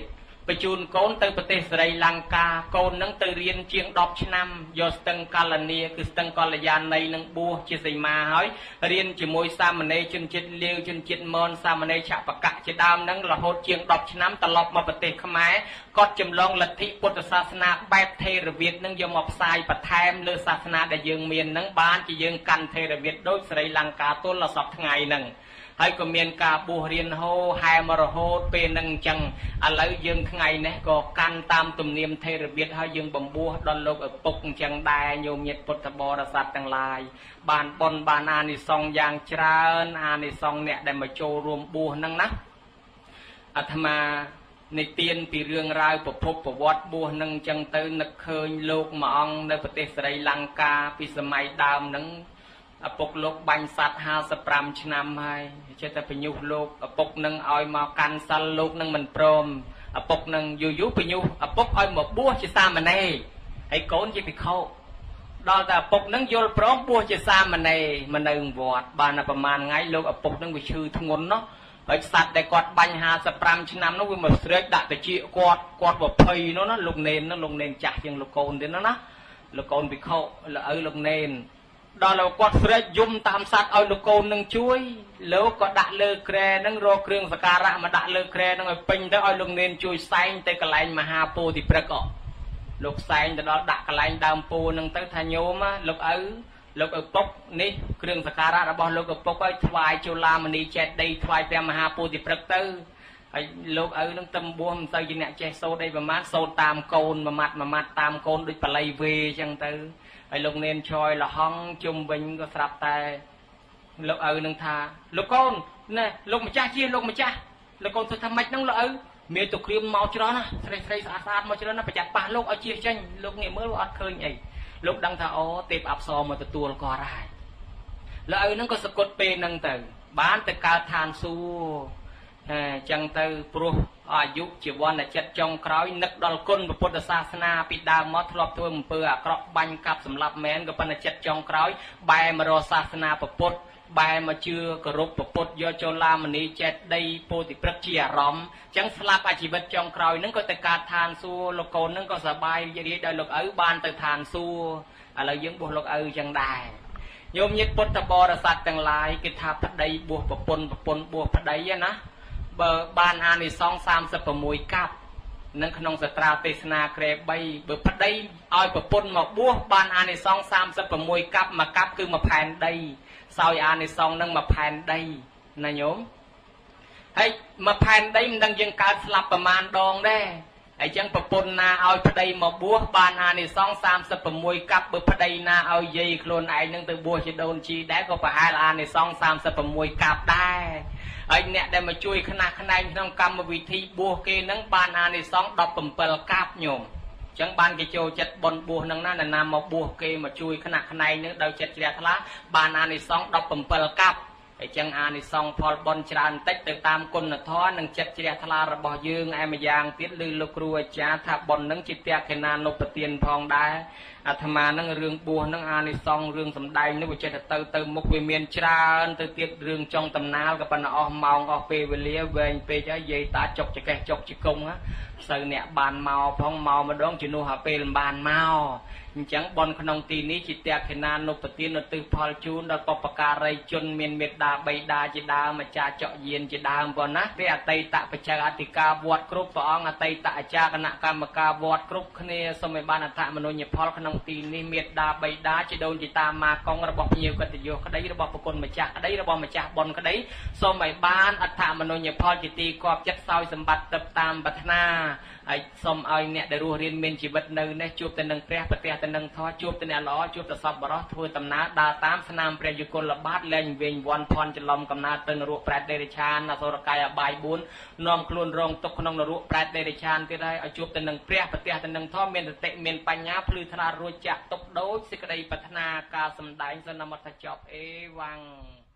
បញ្ជូនកូនទៅប្រទេសស្រីលង្កាកូននឹងទៅរៀនជាង10ឆ្នាំយកស្ទឹងកល្លានីគឺស្ទឹងកល្យាណីនឹងបួសជាសីមាហើយរៀនជាមួយសាមណេរជនជាតិលាវជនជាតិមនសាមណេរឆបកៈជាដើមនឹងរហូតជាង10ឆ្នាំត្រឡប់មកប្រទេសខ្មែរគាត់ចម្លងលទ្ធិពុទ្ធសាសនាបែបថេរវាទនឹងយកមកផ្សាយបន្ថែមលើសាសនាដែលយើងមាននឹងបានជាយើងកាន់ថេរវាទដូចស្រីលង្កាទល់ដល់សពថ្ងៃនឹងហើយក៏មានការបួសរៀនហូហែមរហូតពេលនឹងអញ្ចឹងឥឡូវយើងថ្ងៃនេះក៏កាន់តាមទំនៀមថេរវាទហើយយើងបំពោះដល់លោកឪពុកអញ្ចឹងដែរញោមញាតិពុទ្ធបរិស័ទទាំងឡាយបានបុណ្យបានអានិសង្សយ៉ាងច្រើនអានិសង្សអ្នកដែលមកចូលរួមបួសហ្នឹងណាអាត្មានិទានពីរឿងរ៉ាវប្រភពប្រវត្តិបួសនឹងអញ្ចឹងទៅនឹកឃើញលោកមួយអង្គនៅប្រទេសស្រីលង្កាពីសម័យដើមហ្នឹងឪពុកលោកបាញ់សត្វ55ឆ្នាំហើយចេះតែបញ្ញុះលោកឪពុកនឹងឲ្យមកកាន់សិលលោកនឹងមិនព្រមឪពុកនឹងយូរយូរបញ្ញុះឪពុកឲ្យមកបួសជាសាមណេរហើយកូនជាភិក្ខុដល់តែឪពុកនឹងយល់ព្រមបួសជាសាមណេរមកនៅវត្តបានតែប្រហែលថ្ងៃលោកឪពុកនឹងវាឈឺធ្ងន់ណោះហើយសត្វដែលគាត់បាញ់55ឆ្នាំនោះវាមកស្រែកដាក់តិចគាត់20នោះណាលោកនេននោះលោកនេនចាស់ជាងលោកកូនទៀតណាលោកកូនភិក្ខុឪលោកនេនដល់លោកគាត់ស្រែកយំតាមសត្វឲ្យលោកកូននឹងជួយលោកក៏ដាក់លើក្រែនឹងរកគ្រឿងសក្ការៈមកដាក់លើក្រែនឹងឲ្យពេញទៅឲ្យលោកនេនជួយសែងទៅកន្លែងមហាពោធិព្រឹក្សលោកសែងទៅដល់ដាក់កន្លែងដើមពោនឹងទៅថាញោមលោកឪពុកនេះគ្រឿងសក្ការៈរបស់លោកឪពុកឲ្យថ្វាយជូឡាមនីចេតដីថ្វាយព្រះមហាពោធិព្រឹក្សទៅហើយលោកឪនឹងទៅបួសមិនទៅជាអ្នកចេះសូត្រអីប្រមាណសូត្រតាមកូនមួយម៉ាត់តាមកូនដូចបល័យវេអញ្ចឹងទៅហើយលោកនេនឆយលហង់ជុំវិញក៏ស្រាប់តែលោកឪនឹងថាលោកកូនណែលោកម្ចាស់ជាលោកម្ចាស់លោកកូនទៅថាម៉េចហ្នឹងលោកឪមានទៅក្រៀមមកច្រើនណាស្រីស្រីស្អាតស្អាតមកច្រើនណាប្រចាំប៉ះលោកឲ្យជិះចេញលោកងាកមើលអត់ឃើញអីលោកដឹងថាអូទេពអប្សរមកទទួលគាត់ហើយលោកឪហ្នឹងក៏សគត់ពេលហ្នឹងទៅបានទៅកើតឋានសួគ៌ចឹងទៅព្រោះអាយុជីវ័នចិត្តចុងក្រោយនឹកដល់គុណពុទ្ធសាសនាពីដើមមកធ្លាប់ធ្វើអំពើអាក្រក់បាញ់កាប់សម្លាប់មែនក៏ប៉ុន្តែចិត្តចុងក្រោយបែរមករកសាសនាពុទ្ធបែរមកជឿគោរពពុទ្ធយកចូលឡាមនីចេតដីពោធិព្រឹក្សជាអារម្មណ៍ចឹងស្លាប់អាជីវិតចុងក្រោយហ្នឹងក៏ទៅកើតឋានសួគ៌លោកកូនហ្នឹងក៏សប្បាយរីករាយដោយលោកឪបានទៅឋានសួគ៌ឥឡូវយើងបួសលោកឪចឹងដែរញោមញាតិពុទ្ធបរិស័ទទាំងឡាយគេថាប្តីបួសប្រពន្ធបួសប្តីណាបើបានអានិសង្ស36កាប់នឹងក្នុងសត្រាទេសនាក្រែ3បើប្តីឲ្យប្រពន្ធមកបួសបានអានិសង្ស36កាប់មួយកាប់គឺមួយផែនដីសោយអានិសង្សនឹងមួយផែនដីណាញោមហើយមួយផែនដីមិនដឹងយើងកើតស្លាប់ប្រមាណដងដែរហើយចឹងប្រពន្ធណាឲ្យប្តីមកបួសបានអានិសង្ស36កាប់បើប្តីណាឲ្យយាយខ្លួនឯងនឹងទៅបួសជាដូនជីដែរក៏ប្រហែលអានិសង្ស36កាប់ដែរហើយអ្នកដែលមកជួយខ្នះខ្នែងក្នុងកម្មវិធីបួសគេនឹងបានអានិសង្ស17កាប់ញោមចឹងបានគេចូលចិត្តបន់បួសនឹងណាមកបួសគេមកជួយខ្នះខ្នែងនឹងដោយចិត្តជ្រះថ្លាបានអានិសង្ស17កាប់ហើយចឹងអានិសង្សផលបន់ច្រើនតិចទៅតាមគុណធម៌និងចិត្តជ្រះថ្លារបស់យើងឯម្យ៉ាងទៀតឬលោកគ្រូអាចារ្យថាបន់នឹងជាតេខេណានុបទានផងដែរអាត្មានឹងរឿងបួសនឹងអានិសង្សរឿងសំដែងនេះវាចេះតែទៅមុខវាមានច្រើនទៅទៀតរឿងចុងតំណាលក៏ប៉ុន្តែអស់ម៉ោងអស់ពេលវេលាវែងពេកហើយយាយតាចុកចកេះចុកជង្គង់ស្ូវអ្នកបានមកផងមកម្ដងជំនួសឲ្យពេលបានមកអញ្ចឹងបនក្នុងទីនេះជាតេខេណានុបទានឧទ្ទិសផលជូនដល់បុព្វការីជនមានមេត្តាបិតាជាដើមម្ចាស់ចកយានជាដើមប៉ុណ្ណាព្រះអតីតបច្ច័យអធិការវត្តគ្រប់ព្រះអង្គអតីតអាចារ្យគណៈកម្មការវត្តគ្រប់គ្នាសូមឲ្យបានអត្ថមនុញ្ញផលក្នុងទីនេះមេត្តាបិតាជាដូនជាតាម៉ាកងរបស់ភ្ញៀវកិត្តិយសក្តីរបស់ប្រគុណម្ចាស់ក្តីរបស់ម្ចាស់បុណ្យក្តីសូមឲ្យបានអត្ថមនុញ្ញផលជាទីគាប់ចិត្តសោយសម្បត្តិទៅតាមប្រាថ្នាហើយសូមឲ្យអ្នកដែលរស់រានមានជីវិតនៅនេះជួបតែនឹងព្រះប្រទះតែនឹងធម៌ជួបតែអ្នកល្អជួបតែសពបរោះធ្វើដំណើរដើរតាមស្នាមព្រះយុគលបាតលែងវិញវាន់ភ័ណ្ឌច្រឡំកំណើតទៅនរកប្រែតដេរិឆានអសុរកាយអបាយ4នាំខ្លួនរងទុកក្នុងនរកប្រែតដេរិឆានទៀតហើយឲ្យជួបតែនឹងព្រះប្រទះតែនឹងធម៌មានសតិមានបញ្ញាភ្លឺថ្លារួចចាក់ទុកដូចសេចក្តីប្រាថ្នាការសម្ដែងសន្មតចប់អេវ៉ាំង